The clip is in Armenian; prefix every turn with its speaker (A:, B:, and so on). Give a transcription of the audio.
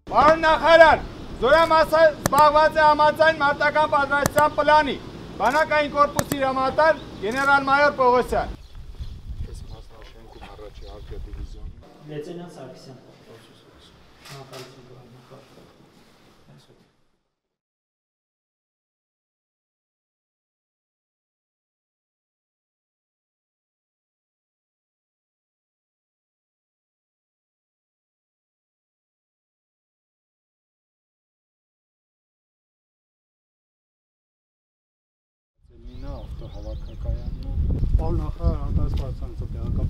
A: Պարոն նախարար, զորամասը զբաղված է համաձայն մարտական պատրաստության պլանի, բանակային կորպուսի հրամանատար գեներալ-մայոր Պողոսյան։
B: Ես մասնաշենքում առաջի հարկը դիվիզիոնի։
C: Լեյտենանտ Սարգսյան։
B: Նինա ավտոհավաքակայանն։
D: Պարոն նախարար, արտասպարության ծոպիական